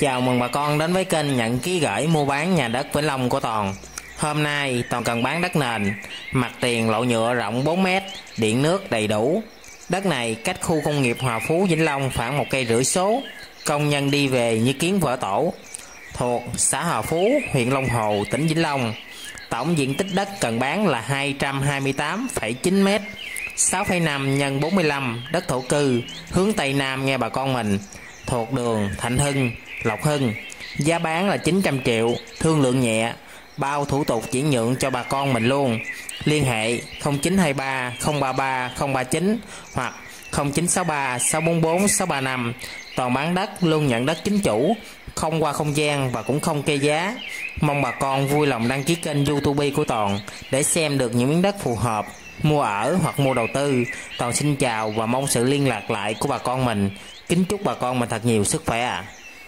Chào mừng bà con đến với kênh nhận ký gửi mua bán nhà đất Vĩnh Long của Toàn. Hôm nay Toàn cần bán đất nền, mặt tiền lộ nhựa rộng 4m, điện nước đầy đủ. Đất này cách khu công nghiệp Hòa Phú Vĩnh Long khoảng 1,5 cây số. Công nhân đi về như kiến vỡ tổ. Thuộc xã Hòa Phú, huyện Long Hồ, tỉnh Vĩnh Long. Tổng diện tích đất cần bán là 228,9m, 6,5 x 45 đất thổ cư, hướng Tây Nam nghe bà con mình. Thuộc đường Thạnh Hưng, Lộc Hưng. Giá bán là 900 triệu, thương lượng nhẹ, bao thủ tục chuyển nhượng cho bà con mình luôn. Liên hệ 0923 033 039 hoặc 0963 644 635. Toàn bán đất luôn nhận đất chính chủ, không qua không gian và cũng không kê giá. Mong bà con vui lòng đăng ký kênh YouTube của Toàn để xem được những miếng đất phù hợp mua ở hoặc mua đầu tư. Toàn xin chào và mong sự liên lạc lại của bà con mình. Kính chúc bà con mình thật nhiều sức khỏe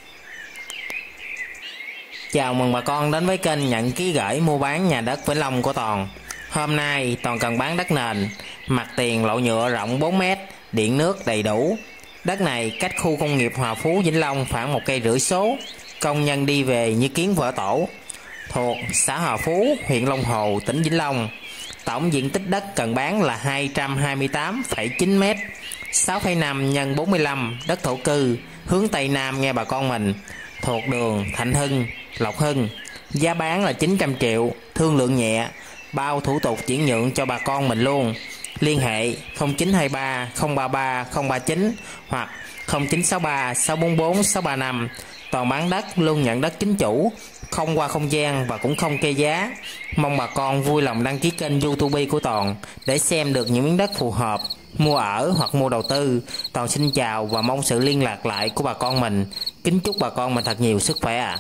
Chào mừng bà con đến với kênh nhận ký gửi mua bán nhà đất Vĩnh Long của Toàn. Hôm nay Toàn cần bán đất nền, mặt tiền lộ nhựa rộng 4m, điện nước đầy đủ. Đất này cách khu công nghiệp Hòa Phú Vĩnh Long khoảng 1,5 cây số. Công nhân đi về như kiến vỡ tổ. Thuộc xã Hòa Phú, huyện Long Hồ, tỉnh Vĩnh Long. Tổng diện tích đất cần bán là 228,9m, 6,5 x 45 đất thổ cư, hướng Tây Nam nghe bà con mình. Thuộc đường Thạnh Hưng, Lộc Hưng. Giá bán là 900 triệu, thương lượng nhẹ, bao thủ tục chuyển nhượng cho bà con mình luôn. Liên hệ 0923 033 039 hoặc 0963 644 635. Toàn bán đất luôn nhận đất chính chủ, không qua không gian và cũng không kê giá. Mong bà con vui lòng đăng ký kênh YouTube của Toàn để xem được những miếng đất phù hợp mua ở hoặc mua đầu tư. Toàn xin chào và mong sự liên lạc lại của bà con mình. Kính chúc bà con mình thật nhiều sức khỏe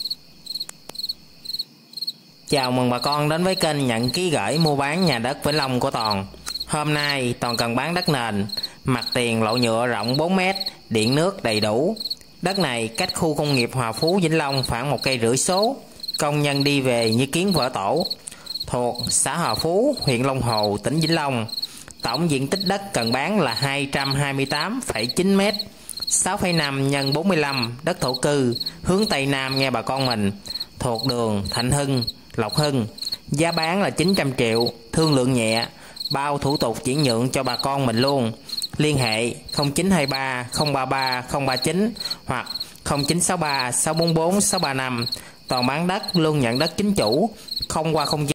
Chào mừng bà con đến với kênh nhận ký gửi mua bán nhà đất Vĩnh Long của Toàn. Hôm nay Toàn cần bán đất nền, mặt tiền lộ nhựa rộng 4m, điện nước đầy đủ. Đất này cách khu công nghiệp Hòa Phú Vĩnh Long khoảng 1,5 cây số. Công nhân đi về như kiến vỡ tổ. Thuộc xã Hòa Phú, huyện Long Hồ, tỉnh Vĩnh Long. Tổng diện tích đất cần bán là 228,9m, 6,5 x 45 đất thổ cư, hướng Tây Nam nghe bà con mình. Thuộc đường Thạnh Hưng, Lộc Hưng. Giá bán là 900 triệu, thương lượng nhẹ, bao thủ tục chuyển nhượng cho bà con mình luôn. Liên hệ 0923 033 039 hoặc 0963 644 635. Toàn bán đất luôn nhận đất chính chủ, không qua không gian.